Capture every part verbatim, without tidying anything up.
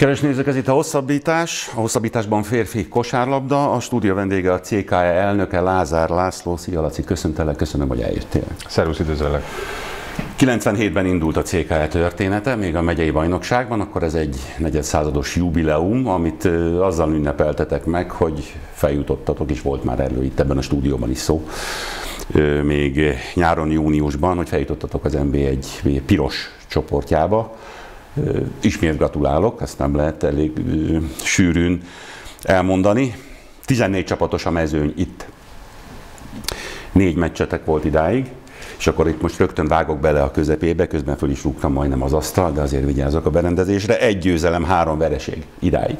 Kedves nézők, ez itt a Hosszabbítás, a Hosszabbításban férfi kosárlabda, a stúdió vendége a cé ká e elnöke Lázár László. Szia Laci, köszöntelek, köszönöm, hogy eljöttél. Szervusz, üdvözöllek! kilencvenhétben indult a cé ká e története, még a megyei bajnokságban, akkor ez egy negyedszázados jubileum, amit azzal ünnepeltetek meg, hogy feljutottatok, és volt már erről itt ebben a stúdióban is szó, még nyáron, júniusban, hogy feljutottatok az en bé egy piros csoportjába. Ismét gratulálok, ezt nem lehet elég sűrűn elmondani. tizennégy csapatos a mezőny itt. Négy meccsetek volt idáig, és akkor itt most rögtön vágok bele a közepébe, közben föl is rúgtam majdnem az asztal, de azért vigyázok a berendezésre. Egy győzelem, három vereség idáig.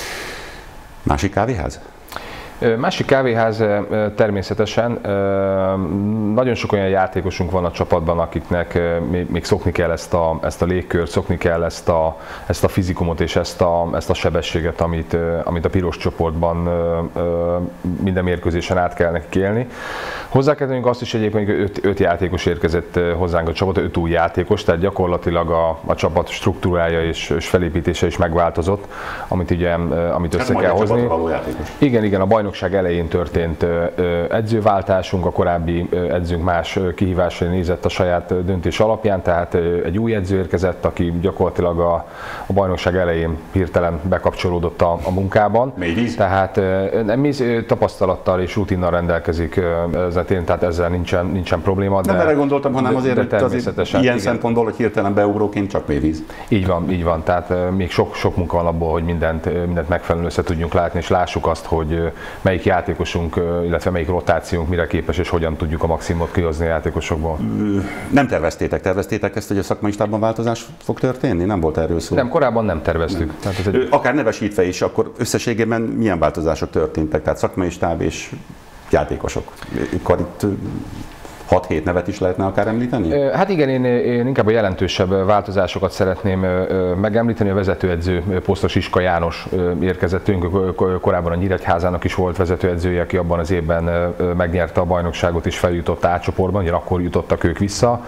Másik kávéház? Másik kávéház természetesen. Nagyon sok olyan játékosunk van a csapatban, akiknek még szokni kell ezt a, ezt a légkört, szokni kell ezt a, ezt a fizikumot és ezt a, ezt a sebességet, amit, amit a piros csoportban minden mérkőzésen át kell nekik élni. Hozzá kell tennünk azt is egyébként, hogy öt, öt játékos érkezett hozzánk a csapat, öt új játékos, tehát gyakorlatilag a, a csapat struktúrája és, és felépítése is megváltozott, amit, ugye, amit össze hát kell hozni. Igen, igen, a bajnokság elején történt edzőváltásunk, a korábbi edzőnk más kihívásra nézett a saját döntés alapján, tehát egy új edző érkezett, aki gyakorlatilag a, a bajnokság elején hirtelen bekapcsolódott a, a munkában. Mélyvíz? Tehát mi tapasztalattal és rutinnal rendelkezik, tehát ezzel nincsen, nincsen probléma. De, nem erre gondoltam, hanem de, azért, de hogy természetesen ilyen igen. szempontból, hogy hirtelen beugróként csak mélyvíz. Így van, így van. Tehát még sok, sok munka van abból, hogy mindent, mindent megfelelően össze tudjunk látni, és lássuk azt, hogy melyik játékosunk, illetve melyik rotációnk mire képes, és hogyan tudjuk a maximumot kihozni a játékosokból. Nem terveztétek, terveztétek ezt, hogy a szakmai stábban változás fog történni? Nem volt erről szó? Nem, korábban nem terveztük. Nem. Tehát ez egy... Akár nevesítve is, akkor összességében milyen változások történtek? Tehát szakmai stáb és játékosok. Akkor itt hat-hét nevet is lehetne akár említeni? Hát igen, én, én inkább a jelentősebb változásokat szeretném megemlíteni. A vezetőedző posztos Iska János érkezettünk, korábban a Nyíregyházának is volt vezetőedzője, aki abban az évben megnyerte a bajnokságot és feljutott A csoportban, ugye akkor jutottak ők vissza.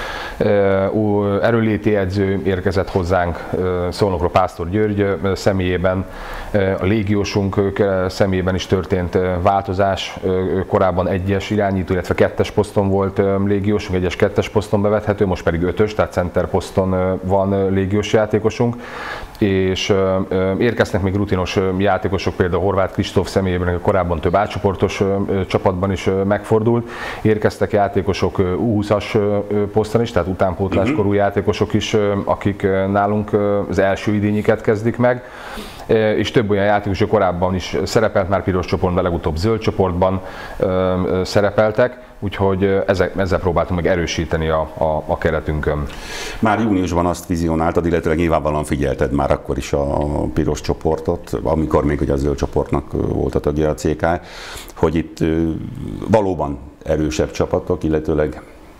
Erőléti edző érkezett hozzánk Szolnokról Pásztor György személyében, a légiósunk személyében is történt változás, korábban egyes irányító, illetve kettes poszton volt légiósunk, egyes kettes poszton bevethető, most pedig ötös, tehát center poszton van légiós játékosunk, és érkeztek még rutinos játékosok, például Horváth Kristóf személyében, aki korábban több A csoportos csapatban is megfordult, érkeztek játékosok U húszas poszton is, tehát utánpótláskorú játékosok is, akik nálunk az első idényiket kezdik meg, és több olyan játékos, hogy korábban is szerepelt már piros csoportban, legutóbb zöld csoportban szerepeltek, úgyhogy ezzel, ezzel próbáltunk meg erősíteni a, a, a keretünkön. Már júniusban azt vizionáltad, illetve nyilvánvalóan figyelted már akkor is a piros csoportot, amikor még ugye a zöld csoportnak volt a tagja a cé ká e, hogy itt valóban erősebb csapatok, illetőleg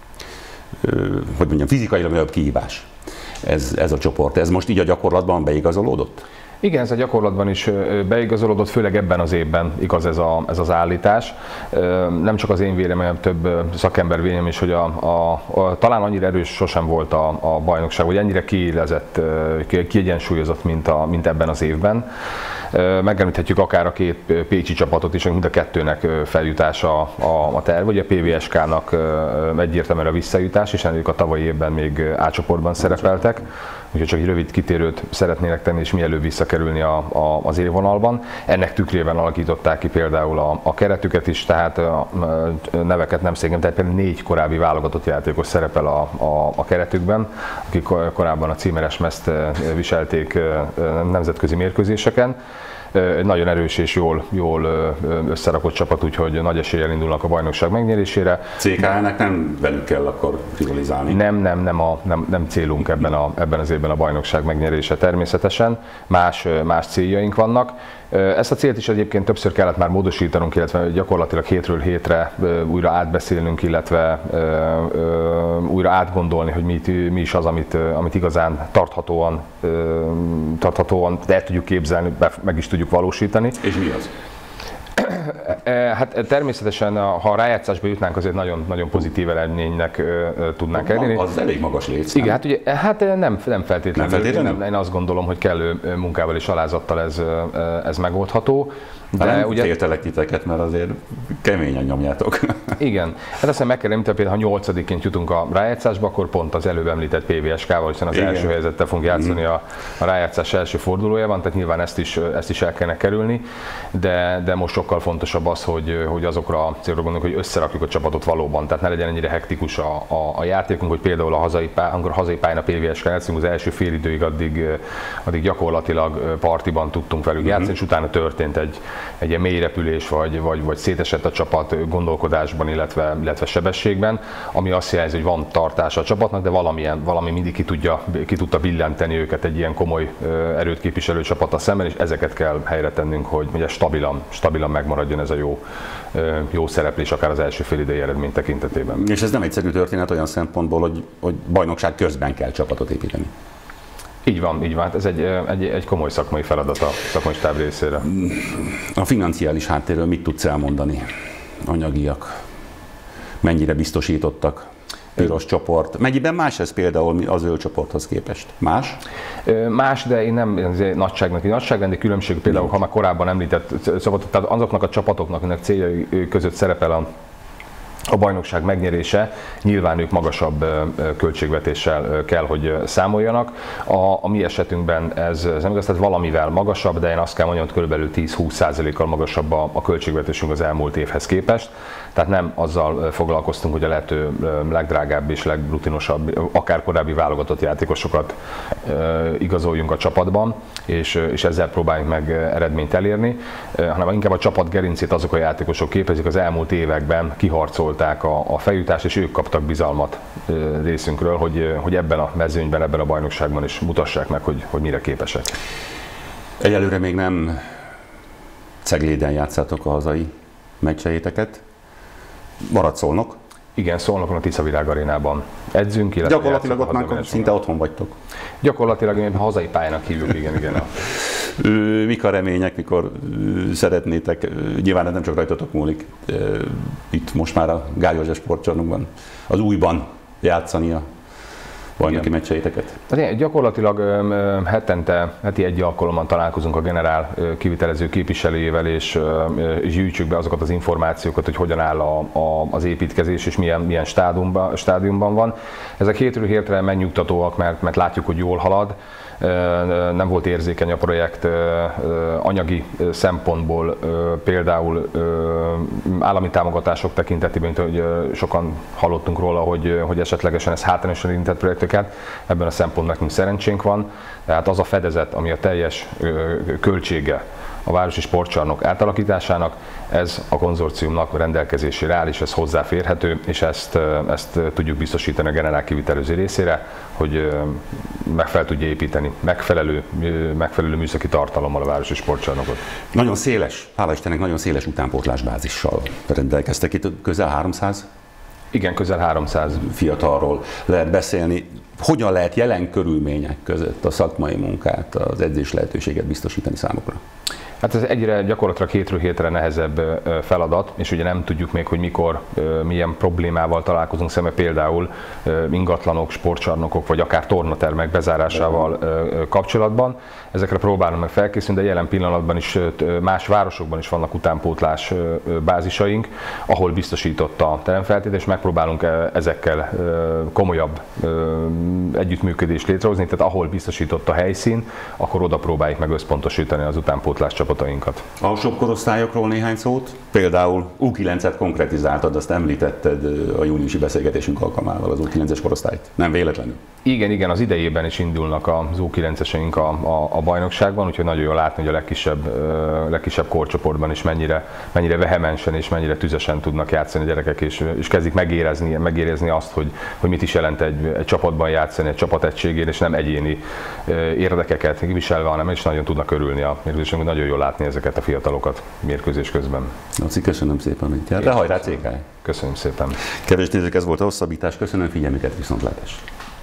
hogy mondjam, fizikailag nagyobb kihívás ez, ez a csoport. Ez most így a gyakorlatban beigazolódott? Igen, ez a gyakorlatban is beigazolódott, főleg ebben az évben igaz ez, a, ez az állítás. Nem csak az én véleményem, több szakember véleményem is, hogy a, a, a, talán annyira erős sosem volt a, a bajnokság, hogy ennyire kiélezett, kiegyensúlyozott, mint, a, mint ebben az évben. Megemlíthetjük akár a két pécsi csapatot is, mind a kettőnek feljutása a, a terv, ugye a pé vé es ká-nak egyértelműen a visszajutás, és ennek a tavalyi évben még A csoportban szerepeltek, úgyhogy csak egy rövid kitérőt szeretnének tenni, és mielőbb visszakerülni a, a, az élvonalban. Ennek tükrében alakították ki például a, a keretüket is, tehát a, a neveket nem szégyen, tehát például négy korábbi válogatott játékos szerepel a, a, a keretükben, akik korábban a címeres mezt viselték nemzetközi mérkőzéseken. Egy nagyon erős és jól, jól összerakott csapat, úgyhogy nagy eséllyel indulnak a bajnokság megnyerésére. cé ká e-nek nem velük kell akkor rivalizálni? Nem, nem, nem, a, nem, nem célunk ebben, a, ebben az évben a bajnokság megnyerése természetesen. Más, más céljaink vannak. Ezt a célt is egyébként többször kellett már módosítanunk, illetve gyakorlatilag hétről hétre újra átbeszélnünk, illetve újra átgondolni, hogy mi, mi is az, amit, amit igazán tarthatóan, tarthatóan el tudjuk képzelni, meg is tudjuk valósítani. És mi az? Hát természetesen, ha a rájátszásba jutnánk, azért nagyon, nagyon pozitív eredménynek tudnánk elérni. Az elég magas léc. Igen, hát, ugye, hát nem, nem feltétlenül. Nem feltétlenül? Én, én azt gondolom, hogy kellő munkával és alázattal ez, ez megoldható. De nem ugye... féltelek titeket, mert azért keményen nyomjátok. Igen. Hát aztán meg kell említeni, például ha nyolcadiként jutunk a rájátszásba, akkor pont az előbb említett pé vé es ká-val, hiszen az Igen. első helyzettel fogunk játszani mm. a, a rájátszás első fordulójában, tehát nyilván ezt is, ezt is el kellene kerülni, de, de most sokkal fontosabb az, hogy, hogy azokra a célra gondolunk, hogy összerakjuk a csapatot valóban, tehát ne legyen ennyire hektikus a, a, a játékunk, hogy például a hazai pály, amikor a hazai pályán a pé vé es ká játszunk, az első fél időig addig, addig gyakorlatilag partiban tudtunk velük mm. játszani, és utána történt egy egy ilyen mély repülés, vagy, vagy, vagy szétesett a csapat gondolkodásban, illetve, illetve sebességben, ami azt jelzi, hogy van tartása a csapatnak, de valamilyen, valami mindig ki, tudja, ki tudta billenteni őket egy ilyen komoly erőt képviselő csapattal szemben, és ezeket kell helyre tennünk, hogy ugye stabilan, stabilan megmaradjon ez a jó, jó szereplés, akár az első félidei eredmény tekintetében. És ez nem egyszerű történet olyan szempontból, hogy, hogy bajnokság közben kell csapatot építeni. Így van, így van. Ez egy, egy, egy komoly szakmai feladat a szakmai stáb részére. A financiális háttérről mit tudsz elmondani? Anyagiak? Mennyire biztosítottak? Piros csoport. Mennyiben más ez például az zöld csoporthoz képest? Más? Más, de én nem nagyságnak, egy nagyságrendi különbség például, ha már korábban említett, tehát azoknak a csapatoknak, aminek céljai között szerepel a A bajnokság megnyerése, nyilván ők magasabb költségvetéssel kell, hogy számoljanak. A, a mi esetünkben ez, ez nem igaz, tehát valamivel magasabb, de én azt kell mondjam, hogy kb. tíz-húsz százalékkal magasabb a, a költségvetésünk az elmúlt évhez képest. Tehát nem azzal foglalkoztunk, hogy a lehető legdrágább és legrutinosabb, akár korábbi válogatott játékosokat igazoljunk a csapatban, és, és ezzel próbáljunk meg eredményt elérni, hanem inkább a csapat gerincét azok a játékosok képezik, az elmúlt években kiharcolták a, a feljutást, és ők kaptak bizalmat részünkről, hogy, hogy ebben a mezőnyben, ebben a bajnokságban is mutassák meg, hogy, hogy mire képesek. Egyelőre még nem Cegléden játszátok a hazai meccseieteket. Marad Szolnok? Igen, Szolnokon a Tiszavirág arénában edzünk, illetve gyakorlatilag ott már szinte otthon vagytok. Gyakorlatilag én hazai pályának hívjuk, igen, igen. Mik a remények, mikor szeretnétek, nyilván ez nem csak rajtatok múlik, itt most már a Gál József sportcsarnokban, az újban játszani a bajnoki meccseiteket? Hát gyakorlatilag hetente, heti egy alkalommal találkozunk a generál kivitelező képviselőjével, és, és gyűjtsük be azokat az információkat, hogy hogyan áll a, a, az építkezés, és milyen, milyen stádiumban, stádiumban van. Ezek hétről hétre megnyugtatóak, mert, mert látjuk, hogy jól halad. Nem volt érzékeny a projekt anyagi szempontból, például állami támogatások tekintetében, hogy sokan hallottunk róla, hogy, hogy esetlegesen ez hátrányosan érintett projekteket, ebben a szempontból nekünk szerencsénk van, tehát az a fedezet, ami a teljes költsége a városi sportcsarnok átalakításának, ez a konzorciumnak rendelkezésére áll, és ez hozzáférhető, és ezt, ezt tudjuk biztosítani a generál kivitelező részére, hogy meg fel tudja építeni megfelelő, megfelelő műszaki tartalommal a városi sportcsarnokot. Nagyon széles, hála Istennek, nagyon széles utánpótlásbázissal rendelkeztek itt, közel háromszáz? Igen, közel háromszáz fiatalról lehet beszélni. Hogyan lehet jelen körülmények között a szakmai munkát, az edzés lehetőséget biztosítani számukra? Hát ez egyre gyakorlatilag hétről hétre nehezebb feladat, és ugye nem tudjuk még, hogy mikor, milyen problémával találkozunk szembe, például ingatlanok, sportcsarnokok, vagy akár tornatermek bezárásával kapcsolatban. Ezekre próbálunk meg felkészülni, de jelen pillanatban is más városokban is vannak utánpótlás bázisaink, ahol biztosított a teremfeltétel, és megpróbálunk ezekkel komolyabb együttműködést létrehozni, tehát ahol biztosított a helyszín, akkor oda próbáljuk meg összpontosítani az utánpótlás csapatainkat. Alsóbb korosztályokról néhány szót? Például U kilencet konkretizáltad, azt említetted a júniusi beszélgetésünk alkalmával, az U kilences korosztályt. Nem véletlenül? Igen, igen, az idejében is indulnak az U kilenceseink a, a, a bajnokságban, úgyhogy nagyon jól látni, hogy a legkisebb, legkisebb korcsoportban is mennyire, mennyire vehemensen és mennyire tüzesen tudnak játszani a gyerekek, és, és kezdik megérezni, megérezni azt, hogy, hogy mit is jelent egy, egy csapatban játszani, egy csapat egységén, és nem egyéni érdekeket viselve, hanem is nagyon tudnak örülni a mérkőzésünk, nagyon jól látni ezeket a fiatalokat mérkőzés közben. Laci, köszönöm szépen, hogy jár. De hajrá, cé ká! Köszönöm szépen. Kedves nézők, ez volt a hosszabbítás. Köszönöm figyelmüket, viszontlátásra!